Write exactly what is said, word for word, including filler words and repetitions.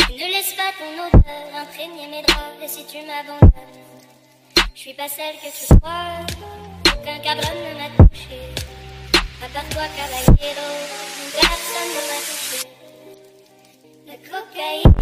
Ne laisse pas ton odeur imprégner mes draps. Et si tu m'abandonnes, je suis pas celle que tu crois. Aucun cabron ne m'a touché, à part toi, caballero. Personne ne m'a touché. La cocaïne